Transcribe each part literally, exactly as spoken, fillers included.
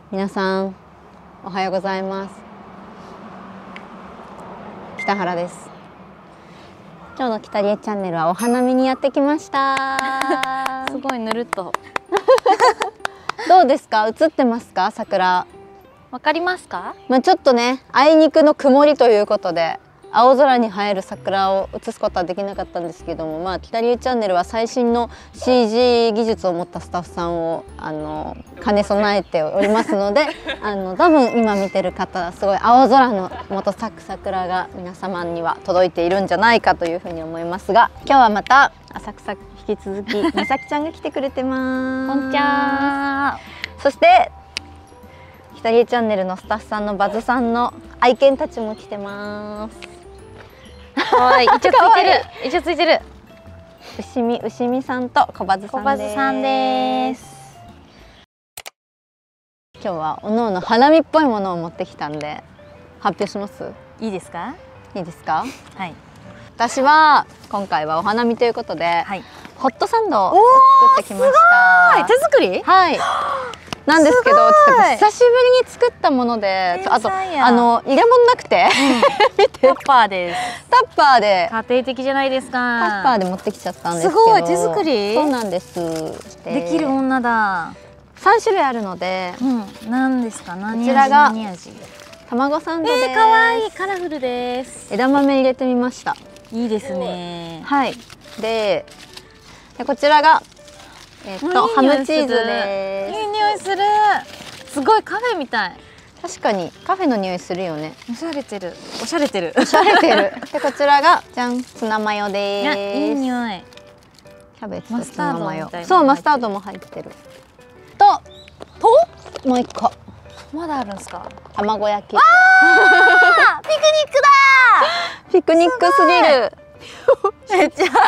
皆さんおはようございます。北原です。今日の北里江チャンネルはお花見にやってきましたすごいぬるっとどうですか？映ってますか？桜わかりますか？ まあちょっとね、あいにくの曇りということで青空に映える桜を映すことはできなかったんですけども、まあ北里江チャンネルは最新の シージー 技術を持ったスタッフさんをあの兼ね備えておりますのであの多分今見てる方はすごい青空の元咲く桜が皆様には届いているんじゃないかというふうに思いますが、今日はまた浅草引き続き美咲ちゃんが来てくれてます。 こんちゃー。そして北里江チャンネルのスタッフさんのバズさんの愛犬たちも来てます。 はい、イチョついてる。イチョついてる。 牛見牛見さんと小バズさんです。 小バズさんです。 今日はおのおの花見っぽいものを持ってきたんで発表します。 いいですか？ いいですか？ はい。 私は今回はお花見ということで、はい、ホットサンドを作ってきました。 手作り？ はい。なんですけど、ちょっと久しぶりに作ったもので、あとあの入れ物なくて、 見て、タッパーです。 タッパーで家庭的じゃないですか。 タッパーで持ってきちゃったんですけど、 すごい手作り？ そうなんです。 できる女だ。 三種類あるので、 うん、何ですか？何味？ こちらが何味？ 卵サンドです。 えー、可愛いカラフルです。 枝豆入れてみました。 いいですね。 はい。で、でこちらがえっとハムチーズです。 いい匂いする。すごいカフェみたい。 確かにカフェの匂いするよね。 おしゃれてる。おしゃれてる。 おしゃれてる。でこちらがじゃん、ツナマヨです。 いい匂い。 キャベツとツナマヨ。 そう、 マスタードも入ってる。とともう一個。 まだあるんですか？ 卵焼き。 ああ、ピクニックだ。 ピクニックすぎる。 めっちゃ。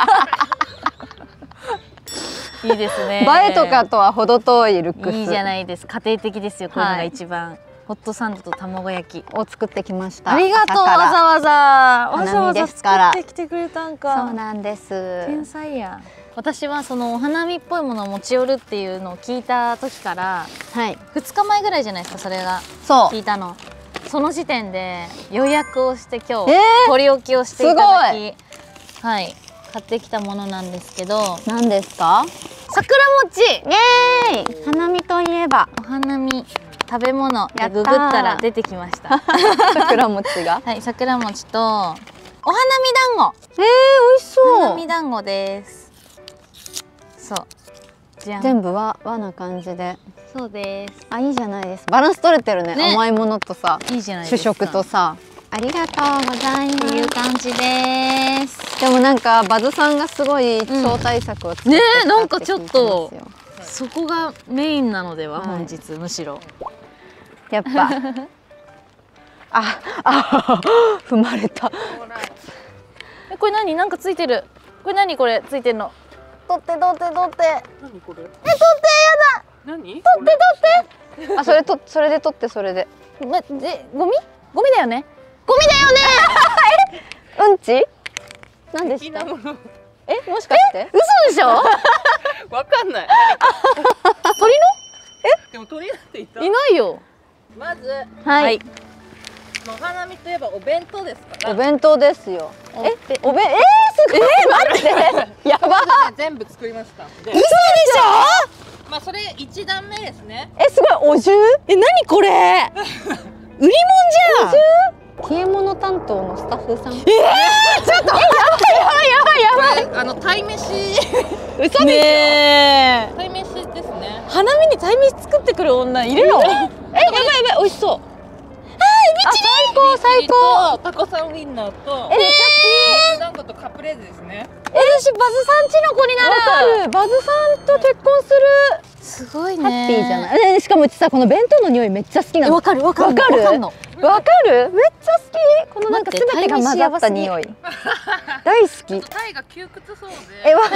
いいですね。 映えとかとは程遠いルックス。 いいじゃないです。家庭的ですよ。こういうのが一番。はい、ホットサンドと卵焼きを作ってきました。 ありがとう。わざわざわざわざ作ってきてくれたんか。 そうなんです。 天才や。私はそのお花見っぽいものを持ち寄るっていうのを聞いた時から、はい、ふつかまえぐらいじゃないですか、それが。そう聞いたの。その時点で予約をして今日、えー、取り置きをしていただき、はい、買ってきたものなんですけど。何ですか？桜餅。イエーイ。花見といえばお花見食べ物でググったら出てきました。 桜餅が。 はい、桜餅とお花見団子。 えー、美味しそう。 お花見団子です。そう。じゃん。全部和和な感じで。そうです。あ、いいじゃないです。バランス取れてるね。ね、甘いものとさ、いいじゃないですか。主食とさ。ありがとうございます。っていう感じです。でもなんかバズさんがすごい超大作を作ってきたって聞いてますよ。ねえ、なんかちょっとそこがメインなのでは、はい、本日むしろ。 やっぱああ踏まれた。 え、これ何？なんかついてる。これ何？これついてるの。取って取って取って。何これ？え、取ってやだ。何？取って取って。あ、それとそれで取ってそれで。ま、でゴミ？ゴミだよね。ゴミだよね。え、うんち？何でした？え、もしかして？嘘でしょ？ わかんない。 鳥の？ え？でも鳥なんていた？ いないよ。まず、 はい。 お花見といえばお弁当ですから。 お弁当ですよ。え、おべ、えー、すごい。待って。やば。 全部作りました。 嘘でしょ？ まあそれ一段目ですね。 え、すごいお重？ え、何これ？売り物じゃん。 消え物担当のスタッフさん。えー、ちょっと。やばいやばいやばいやばい。 あの鯛めし。 嘘でしょ？ 鯛めしですね。 花見に鯛めし作ってくる女いるの？え、やばいやばい、美味しそう。あ、エビチリ。 最高最高。 タコさんウインナーと。 えー、 団子とカプレーゼですね。 え、私バズさんちの子になる。 わかる。バズさんと結婚する。 すごいね。 ハッピーじゃない。え、しかもうちさ、この弁当の匂いめっちゃ好きなの。 わかるわかる。 わかる。わかる。めっちゃ好き。このなんかすべてが混ざった匂い。大好き。 タイが窮屈そうで。 え、わかる。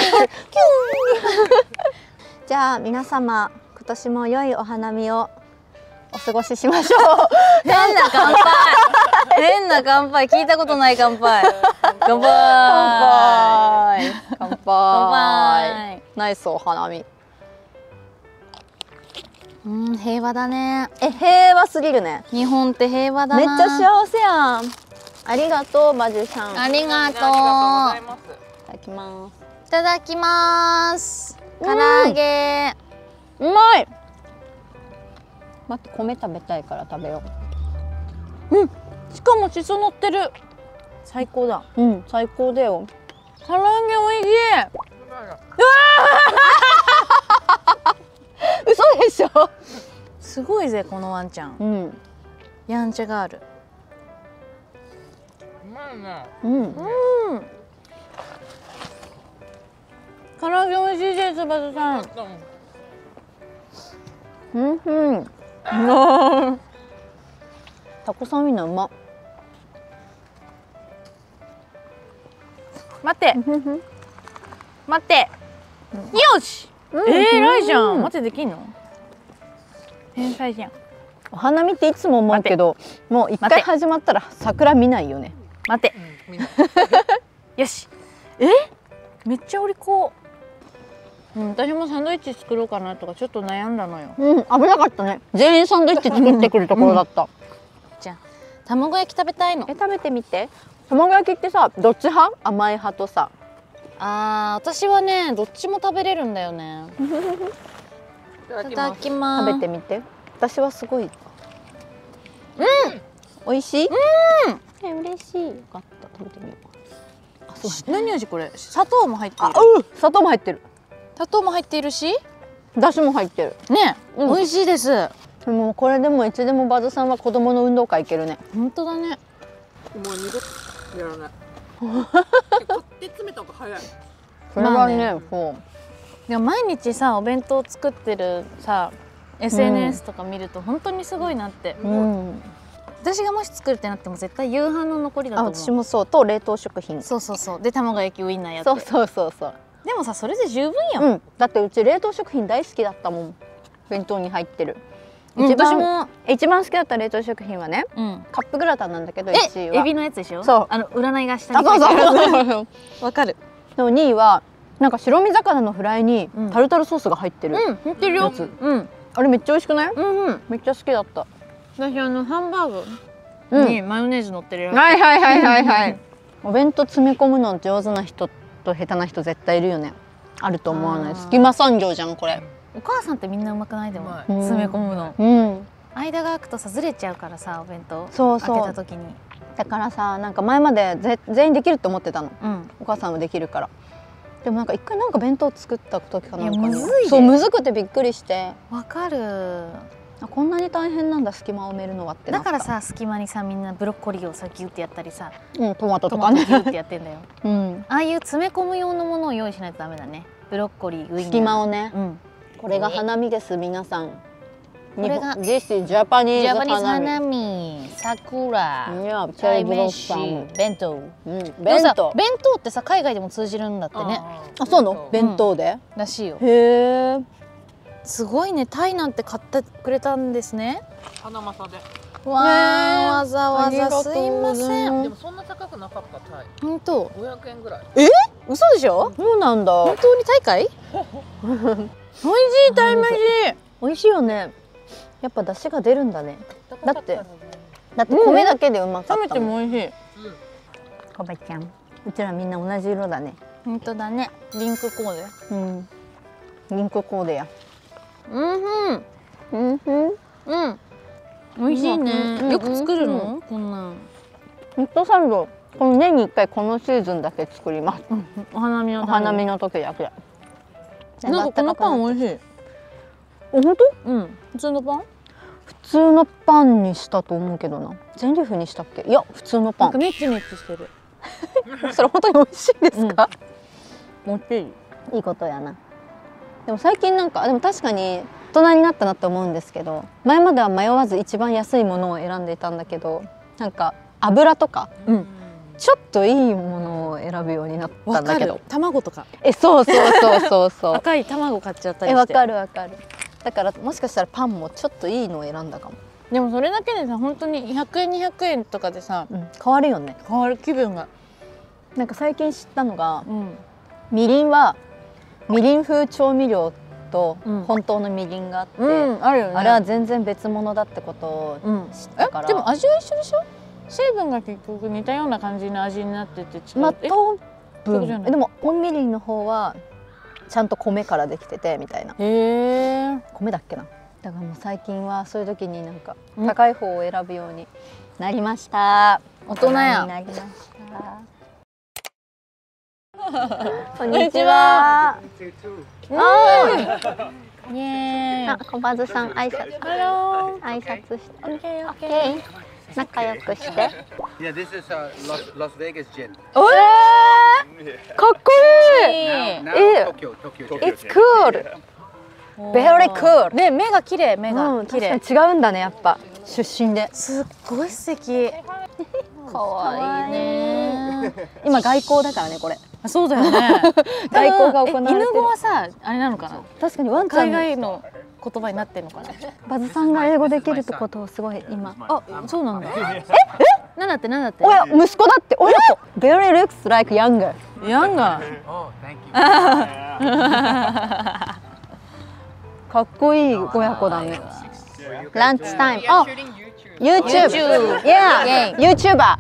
じゃあ皆様、今年も良いお花見をお過ごししましょう。 変な乾杯。変な乾杯、聞いたことない乾杯。乾杯。乾杯。乾杯。 乾杯。 ナイスお花見。 うん平和だね。 え平和すぎるね。 日本って平和だな。 めっちゃ幸せやん。ありがとうバジさん。 ありがとう。 ありがとうございます。 いただきます。 いただきます。唐揚げ。 うまい。待って米食べたいから食べよう。うん。しかもしそ乗ってる。最高だ。 う。うん最高だよ。 唐揚げ美味しい。 嘘でしょ。 すごいぜこのワンちゃん。 うん。 やんちゃがある。 うまいね。 うん。 うん。唐揚げ美味しいですバズさん。 うんうん。タコさんウインナーうま。 待って待って、よし、えー、偉いじゃん。待ってできんの？天才じゃん。 お花見っていつも思うけど、もう一回始まったら桜見ないよね。 待って、よし。え？めっちゃお利口。うん、私もサンドイッチ作ろうかなとかちょっと悩んだのよ。 うん、危なかったね。全員サンドイッチ作ってくるところだった。 じゃあ卵焼き食べたいの。 え、食べてみて。卵焼きってさ、どっち派？甘い派とさ。 あー、私はね、どっちも食べれるんだよね。いただきます。 食べてみて。私はすごい。うん。美味しい？うん。え、嬉しい。よかった。食べてみよう。あ、そう。 何味これ？砂糖も入っている。 あ、うん。砂糖も入ってる。 砂糖も入っているし、 だしも入ってる。 ね、うん、美味しいです。 でもこれでもいつでもバズさんは子供の運動会行けるね。 本当だね。 もう二度とやらない。買って詰めた方が早い。 それはね、そう。 でも毎日さお弁当作ってるさ エスエヌエス とか見ると本当にすごいなって。うん。私がもし作るってなっても絶対夕飯の残りだと思う。 あ、私もそうと冷凍食品。 そうそうそう。で卵焼きウインナーやって。 そうそうそうそう。 でもさそれで十分よ、 うん、だってうち冷凍食品大好きだったもん。弁当に入ってる、 うん、 一番私も一番好きだった冷凍食品はね、うん、カップグラタンなんだけど、いちいはエビのやつでしょ。 そう、 あの占いが下に書いてある。そうそうそうわかる。 でもにいはなんか白身魚のフライにタルタルソースが入ってるやつ、 うん、入ってるよ。うん、 あれめっちゃ美味しくない？ うんうん、 めっちゃ好きだった。 私あのハンバーグにマヨネーズ乗ってるやつ。 はいはいはいはいはい。お弁当詰め込むの上手な人と下手な人絶対いるよね。あると思わない？隙間産業じゃんこれ。 お母さんってみんなうまくない？でも詰め込むの、うん、間が空くとさずれちゃうからさお弁当そうそう開けた時に。 だからさなんか前までぜ全員できると思ってたの、うん、お母さんもできるから。でもなんか一回なんか弁当作った時かなんかにそうむずくてびっくりして。 わかる。 こんなに大変なんだ隙間を埋めるのはってなった。 だからさ隙間にさみんなブロッコリーをさギュってやったりさ、 うん、トマトとかねギュってやってんだよ、 うん、 ああいう詰め込む用のものを用意しないとダメだね。ブロッコリー、ウインナー、 隙間をね、うん、これが花見です皆さん。これが This is Japanese 花見。 桜、 鯛めし、 弁当、 うん、弁当弁当ってさ海外でも通じるんだってね。 あ、そうの？弁当でらしいよ。 へえ。 すごいね。タイなんて買ってくれたんですね。 花正で。 わあ、わざわざすいません。 でもそんな高くなかったタイ。 本当。 ごひゃくえんぐらい。 え？嘘でしょ？ そうなんだ。 本当にタイかい？美味しいタイ飯。 美味しいよね。やっぱ出汁が出るんだね。だってだって米だけでうまかった。 冷めても美味しい。 コバちゃん、うちらみんな同じ色だね。 本当だね。リンクコーデ。 うん。リンクコーデや。 うんふん。 うんふん。 うん。美味しいね。よく作るの？こんなん。 ホットサンド、この年に一回このシーズンだけ作ります。 お花見のお花見の時だけ。 なんかこのパン美味しい。 本当？ うん。普通のパン？ 普通のパンにしたと思うけどな。全粒粉にしたっけ？いや普通のパン。 ネチネチしてる。 それ本当に美味しいですか？ もっちり。 いいことやな。でも最近なんかでも確かに大人になったなって思うんですけど、前までは迷わず一番安いものを選んでいたんだけど、なんか油とか、うん、ちょっといいものを選ぶようになったんだけど。 卵とか。 え、そうそうそうそうそう。 赤い卵買っちゃったりして。 え、わかるわかる。だからもしかしたらパンもちょっといいのを選んだかも。 でもそれだけでさ本当にひゃくえんにひゃくえんとかでさ、 うん、変わるよね。 変わる気分が。なんか最近知ったのが、うん、みりんはみりん風調味料っと本当のみりんがあって、 あるよね。 あれは全然別物だってことを知ったから。 でも味は一緒でしょ？成分が結局似たような感じの味になってて違う。 まあ糖分。でも本みりんの方はちゃんと米からできててみたいな。へえ。米だっけな。だからもう最近はそういう時になんか高い方を選ぶようになりました。 大人や。 なりました。こんにちは。イエーイ。あ、小バズさん挨拶。挨拶して。オッケーオッケー。仲良くして。 Yeah, this is a Las Vegas gin. ええ、かっこいい。え、 Tokyo, Tokyo. It's cool. Very cool. ね、目が綺麗、目が綺麗。 違うんだね、やっぱ出身で。 すっごい素敵。可愛いね。 今外交だからね、これ。 そうだよね。 外交が行われてる。 犬語はさ、あれなのかな。 確かにワンちゃん海外の言葉になってるのかな。 バズさんが英語できるってことをすごい今。 あ、そうなんだ。え、え、なんだってなんだって。 親、息子だって親子。Very looks like younger. Younger. Oh, thank you. かっこいい親子だね。ランチタイム。あ、YouTube。Yeah. YouTuber.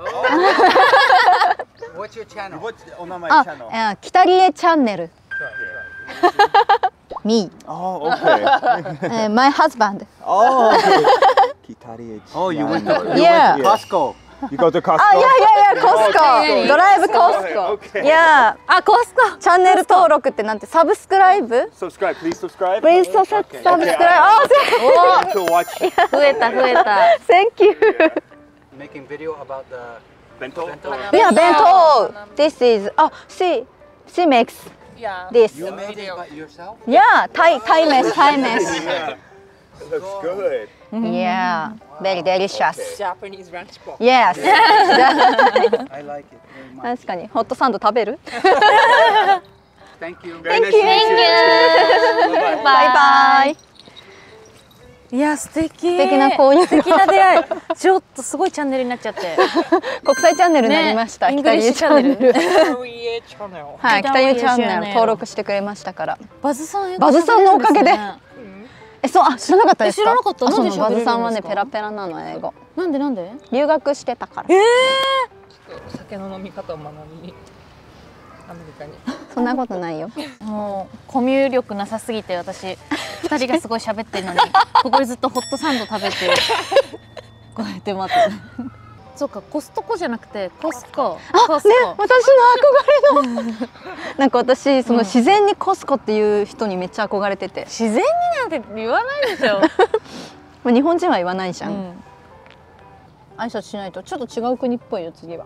What's your channel? What's お名前チャンネル？ あ、北リエチャンネル。Me. Oh, okay. My husband. Oh, okay.北リエチャンネル。 Oh, you went to Yeah. Costco. You go to Costco? あ、いやいやいや、コスコ。ドライブコスコ。いや、あ、コスコ。チャンネル登録ってなんて、サブスクライブ Subscribe, please subscribe. Please subscribe. あ、 To watch. 増えた増えた。 Thank you. Making video about the Bento? Yeah, bento. This is. Oh, she she makes this. You made it by yourself? Yeah, Thai Thai mess, Thai mess. Yeah. Looks good. Yeah, very delicious. Japanese ranch pork. Yes. I like it very much. 確かにホットサンド食べる？ Thank you. Very nice to meet you. バイバイ。 いや、素敵。素敵な購入。 素敵な出会い。ちょっとすごいチャンネルになっちゃって。 国際チャンネルになりました。北リエチャンネル。はい、北リエチャンネル登録してくれましたから。 バズさん、 バズさんのおかげで。え、そう、あ、知らなかったですか？ 知らなかった。 なんでバズさんはね、ペラペラなの英語。 なんでなんで？ 留学してたから。 ええ。 酒の飲み方を学びにアメリカに。 そんなことないよ。 もうコミュ力なさすぎて私二人がすごい喋ってるのにここでずっとホットサンド食べてこうやって待って。そうか、コストコじゃなくてコスコ。 あ、ね、私の憧れの。なんか私その自然にコスコっていう人にめっちゃ憧れてて。 自然になんて言わないでしょ。 まあ日本人は言わないじゃん。うん、挨拶しないとちょっと違う国っぽいよ次は。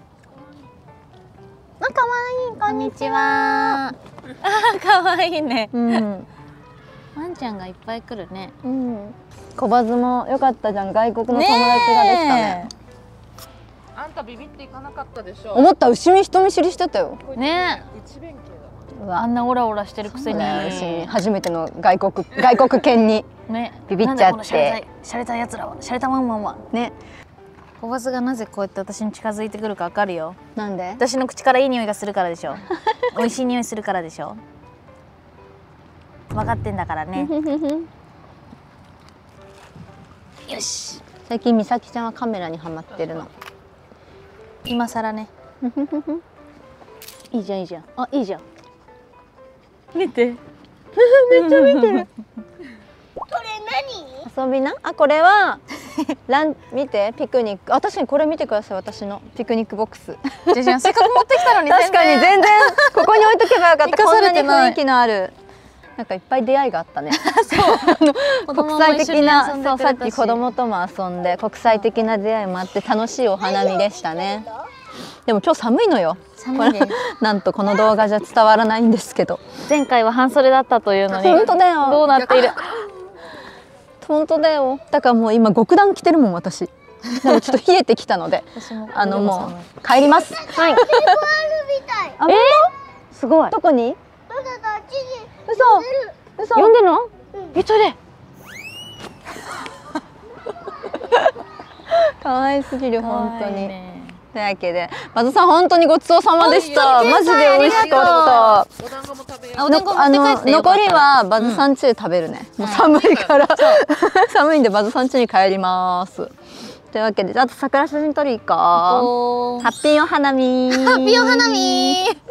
あ、可愛い、こんにちは。 あ、可愛いね。 うん。 ワンちゃんがいっぱい来るね。 うん。小バズも良かったじゃん、外国の友達ができたね。 あんたビビっていかなかったでしょ。 思った、牛見人見知りしてたよ。 ね。 一弁慶だ。あんなオラオラしてるくせに。 初めての外国外国犬にビビっちゃって。 しゃれたやつらは、しゃれたワンワンはね。小バズがなぜこうやって私に近づいてくるかわかるよ。 なんで？ 私の口からいい匂いがするからでしょ。美味しい匂いするからでしょ。分かってんだからね。よし。 最近美咲ちゃんはカメラにハマってるの。 今更ね。いいじゃんいいじゃん。あ、いいじゃん。見て。めっちゃ見てる。 これ何？遊びな？あ、これはラン見てピクニック。あ、確かにこれ見てください、私のピクニックボックス。 じゃじゃん、せっかく持ってきたのに。 確かに全然ここに置いとけばよかった。こんなに雰囲気のある。なんかいっぱい出会いがあったね。そう。国際的な、そう、さっき子供とも遊んで国際的な出会いもあって楽しいお花見でしたね。でも今日寒いのよ。 寒いです。 なんとこの動画じゃ伝わらないんですけど。 前回は半袖だったというのに。 本当だよ。 どうなっている。 本当だよ。だからもう今極暖着てるもん私。でもちょっと冷えてきたので、あのもう帰ります。はい。あ、えー、すごい。どこに？嘘。嘘。呼んでるの？急いで。可愛すぎる本当に。というわけで、バズさん本当にごちそうさまでした。マジで美味しかった。 お団子も食べよあ、おでん粉持って帰ってよかったら。 残りはバズさん家で食べるね。もう寒いから寒いんでバズさん家に帰ります。というわけで、あと桜写真撮り行こう。ハッピーお花見。 ハッピーお花見。